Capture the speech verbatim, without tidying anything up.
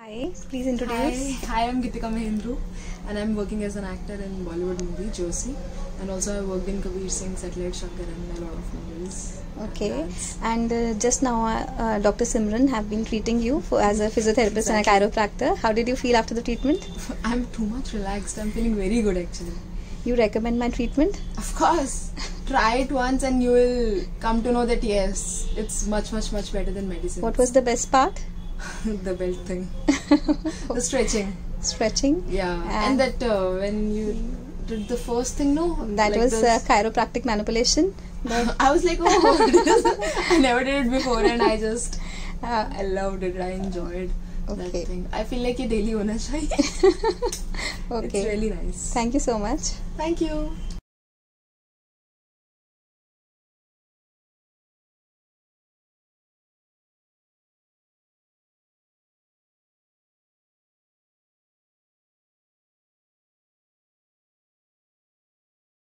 Hi, please introduce. Hi, hi, I'm Geetika Mahendru and I'm working as an actor in Bollywood movie Josie, and also I worked in Kabir Singh, Satellite Shankar and a lot of movies. Okay, and, and uh, just now uh, Doctor Simran have been treating you for, as a physiotherapist exactly. and a chiropractor. How did you feel after the treatment? I'm too much relaxed. I'm feeling very good actually. You recommend my treatment? Of course. Try it once and you will come to know that yes, it's much much much better than medicine. What was the best part? The belt thing. The stretching. Stretching? Yeah. And, and that uh, when you did the first thing, no? That like was uh, chiropractic manipulation. I was like, oh, I never did it before and I just, uh, I loved it. I enjoyed okay. that thing. I feel like it daily hona chahiye. Okay. It's really nice. Thank you so much. Thank you.